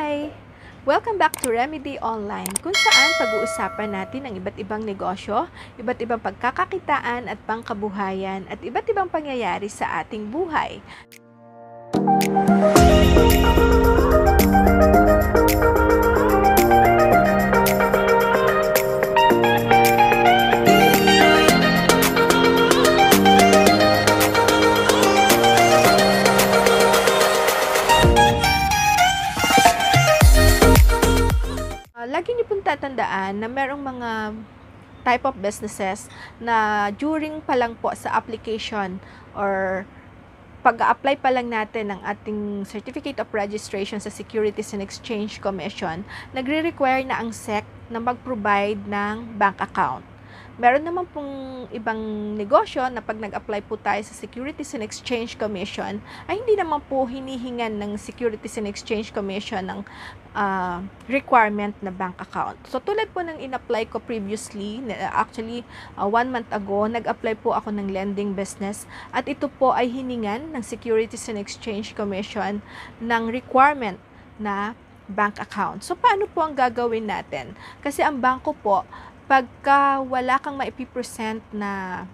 Hi! Welcome back to Remedy Online, kung saan pag-uusapan natin ang iba't ibang negosyo, iba't ibang pagkakakitaan at pangkabuhayan at iba't ibang pangyayari sa ating buhay. Lagi niyo pong tatandaan na merong mga type of businesses na during pa lang po sa application or pag-a-apply pa lang natin ng ating Certificate of Registration sa Securities and Exchange Commission, nagre-require na ang SEC na mag-provide ng bank account. Meron naman pong ibang negosyo na pag nag-apply po tayo sa Securities and Exchange Commission, ay hindi naman po hinihingan ng Securities and Exchange Commission ng requirement na bank account. So, tulad po ng in-apply ko previously, actually, 1 month ago, nag-apply po ako ng lending business at ito po ay hiningan ng Securities and Exchange Commission ng requirement na bank account. So, paano po ang gagawin natin? Kasi ang bangko po, pagka wala kang maipipresent na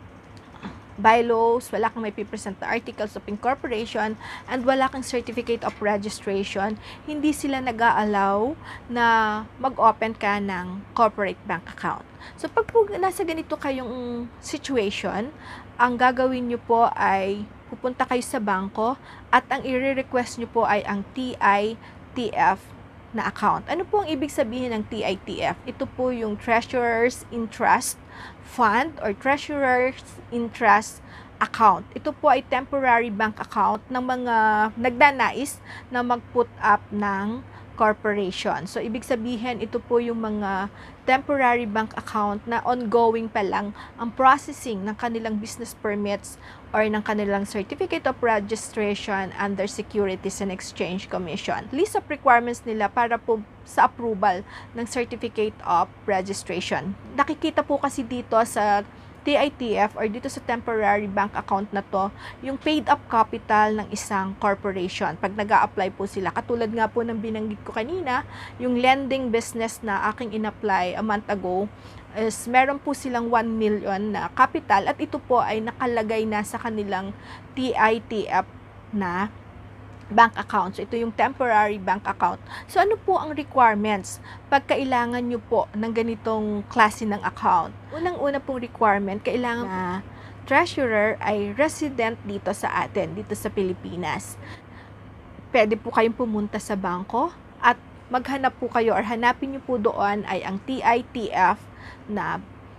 bylaws, wala kang maipipresent na articles of incorporation, and wala kang certificate of registration, hindi sila nag-a-allow na mag-open ka ng corporate bank account. So, pag po nasa ganito kayong situation, ang gagawin nyo po ay pupunta kayo sa bangko at ang i-request nyo po ay ang TITF na account. Ano po ang ibig sabihin ng TITF? Ito po yung Treasurer's Interest Fund or Treasurer's Interest Account. Ito po ay temporary bank account ng mga nagnanais na mag-put up ng corporation. So, ibig sabihin, ito po yung mga temporary bank account na ongoing pa lang ang processing ng kanilang business permits or ng kanilang Certificate of Registration under Securities and Exchange Commission. List of requirements nila para po sa approval ng Certificate of Registration. Nakikita po kasi dito sa TITF or dito sa temporary bank account na to, yung paid up capital ng isang corporation. Pag nag-a-apply po sila, katulad nga po ng binanggit ko kanina, yung lending business na aking in-apply a month ago, is meron po silang 1 million na capital at ito po ay nakalagay na sa kanilang TITF na bank account. So, ito yung temporary bank account. So, ano po ang requirements pag kailangan nyo po ng ganitong klase ng account? Unang-una pong requirement, kailangan na treasurer ay resident dito sa atin, dito sa Pilipinas. Pwede po kayong pumunta sa bangko at maghanap po kayo or hanapin nyo po doon ay ang TITF na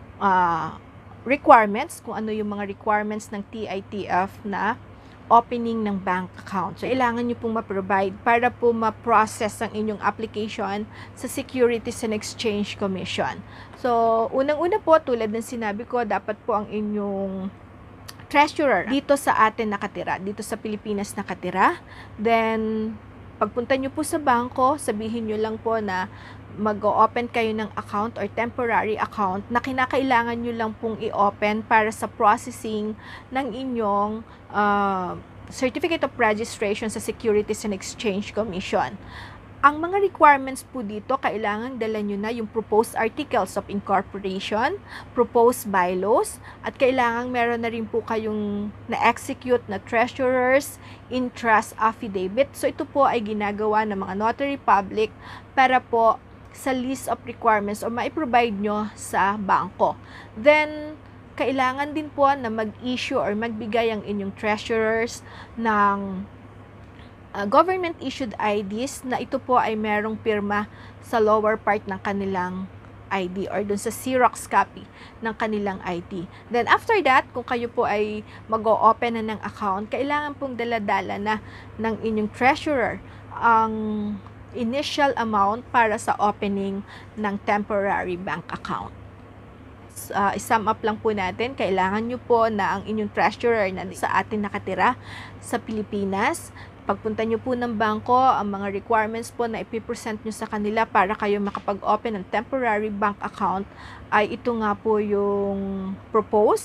requirements, kung ano yung mga requirements ng TITF na opening ng bank account. So, kailangan nyo pong ma-provide para po ma-process ang inyong application sa Securities and Exchange Commission. So, unang-una po, tulad ng sinabi ko, dapat po ang inyong treasurer dito sa atin nakatira, dito sa Pilipinas nakatira. Then, pagpunta nyo po sa bangko, sabihin nyo lang po na mag-o-open kayo ng account or temporary account na kinakailangan nyo lang pong i-open para sa processing ng inyong Certificate of Registration sa Securities and Exchange Commission. Ang mga requirements po dito, kailangan dala nyo na yung proposed articles of incorporation, proposed bylaws, at kailangan meron na rin po kayong na-execute na treasurer's interest affidavit. So, ito po ay ginagawa ng mga notary public para po sa list of requirements o mai-provide nyo sa bangko. Then, kailangan din po na mag-issue or magbigay ang inyong treasurers ng government-issued IDs na ito po ay merong pirma sa lower part ng kanilang ID or dun sa Xerox copy ng kanilang ID. Then, after that, kung kayo po ay mag-o-open na ng account, kailangan pong daladala na ng inyong treasurer ang initial amount para sa opening ng temporary bank account. I-sum up lang po natin, kailangan nyo po na ang inyong treasurer na sa atin nakatira sa Pilipinas. Pagpunta nyo po ng bangko, ang mga requirements po na ipipresent nyo sa kanila para kayo makapag-open ng temporary bank account ay ito nga po yung proposed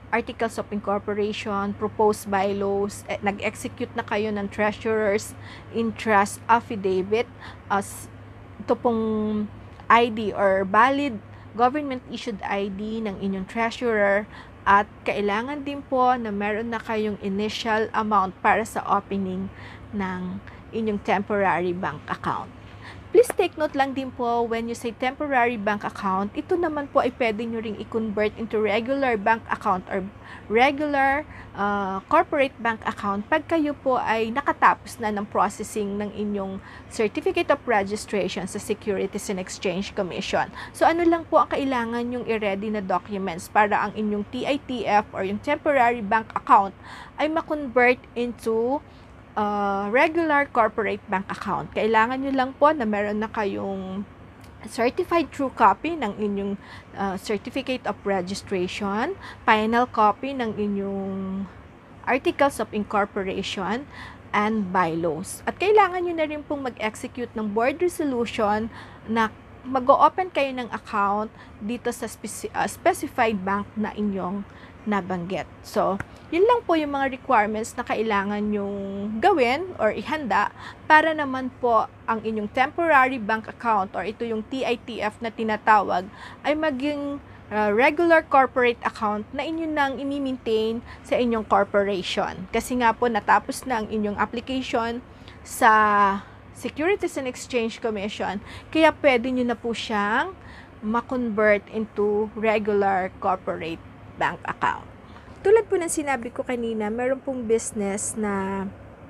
articles of incorporation, proposed bylaws, nag-execute na kayo ng treasurer's interest affidavit as ito pong ID or valid government issued ID ng inyong treasurer, at kailangan din po na meron na kayong initial amount para sa opening ng inyong temporary bank account. Please take note lang din po, when you say temporary bank account, ito naman po ay pwede nyo ring i-convert into regular bank account or regular corporate bank account pag kayo po ay nakatapos na ng processing ng inyong Certificate of Registration sa Securities and Exchange Commission. So ano lang po ang kailangan yung i-ready na documents para ang inyong TITF or yung temporary bank account ay ma-convert into regular corporate bank account. Kailangan nyo lang po na meron na kayong certified true copy ng inyong Certificate of Registration, final copy ng inyong Articles of Incorporation, and bylaws. At kailangan nyo na rin pong mag-execute ng board resolution na mag-o-open kayo ng account dito sa specified bank na inyong nabanggit. So, yun lang po yung mga requirements na kailangan yung gawin or ihanda para naman po ang inyong temporary bank account or ito yung TITF na tinatawag ay maging regular corporate account na inyo nang ini-maintain sa inyong corporation. Kasi nga po natapos na ang inyong application sa Securities and Exchange Commission, kaya pwede nyo na po siyang ma-convert into regular corporate bank account. Tulad po ng sinabi ko kanina, meron pong business na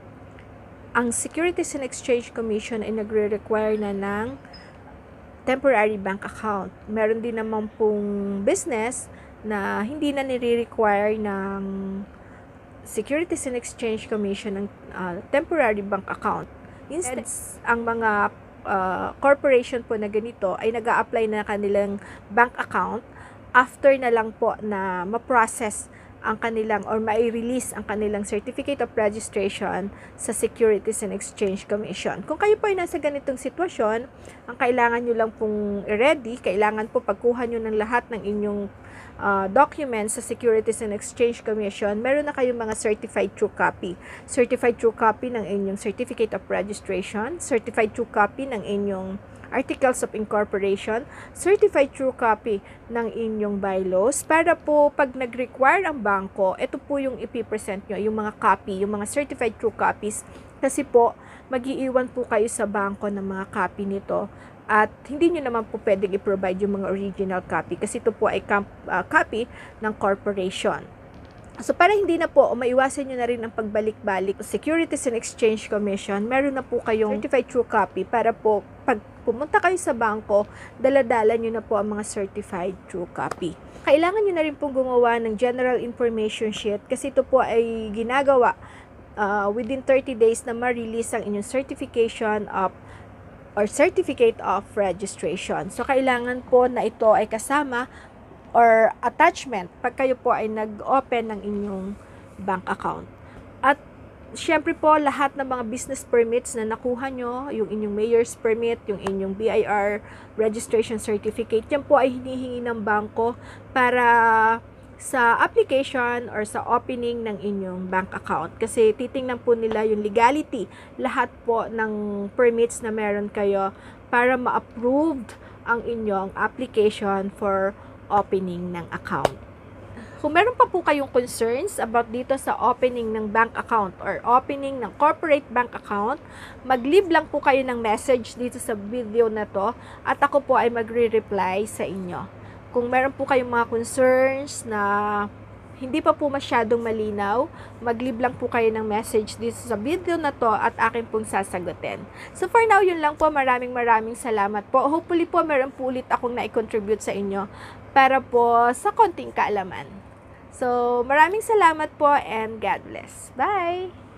ang Securities and Exchange Commission ay nagre-require na ng temporary bank account. Meron din naman pong business na hindi na nire-require ng Securities and Exchange Commission ng temporary bank account. Instead, ang mga corporation po na ganito ay nag-a-apply na kanilang bank account after na lang po na ma-process ang kanilang or mai-release ang kanilang Certificate of Registration sa Securities and Exchange Commission. Kung kayo po ay nasa ganitong sitwasyon, ang kailangan nyo lang pong i-ready, kailangan po pagkuha nyo ng lahat ng inyong documents sa Securities and Exchange Commission, meron na kayong mga certified true copy. Certified true copy ng inyong Certificate of Registration, certified true copy ng inyong Articles of Incorporation, certified true copy ng inyong bylaws, para po pag nag-require ang bangko, ito po yung ipipresent nyo, yung mga copy, yung mga certified true copies, kasi po mag-iiwan po kayo sa bangko ng mga copy nito at hindi nyo naman po pwedeng i-provide yung mga original copy kasi ito po ay copy ng corporation. So, para hindi na po, maiwasan nyo na rin ang pagbalik-balik Securities and Exchange Commission, meron na po kayong certified true copy para po, pag pumunta kayo sa bangko, dala-dala nyo na po ang mga certified true copy. Kailangan nyo na rin pong gumawa ng General Information Sheet kasi ito po ay ginagawa within 30 days na ma-release ang inyong certification of or Certificate of Registration. So, kailangan po na ito ay kasama or attachment pag kayo po ay nag-open ng inyong bank account. At syempre po, lahat ng mga business permits na nakuha nyo, yung inyong mayor's permit, yung inyong BIR registration certificate, yan po ay hinihingi ng bangko para sa application or sa opening ng inyong bank account. Kasi titingnan po nila yung legality, lahat po ng permits na meron kayo para ma-approved ang inyong application for opening ng account. Kung meron pa po kayong concerns about dito sa opening ng bank account or opening ng corporate bank account, mag-leave lang po kayo ng message dito sa video na to at ako po ay magre-reply sa inyo. Kung meron po kayong mga concerns na hindi pa po masyadong malinaw, mag-leave lang po kayo ng message dito sa video na to at akin pong sasagutin. So for now, yun lang po. Maraming salamat po. Hopefully po, meron po ulit akong na-contribute sa inyo para po sa konting kaalaman. So maraming salamat po and God bless. Bye!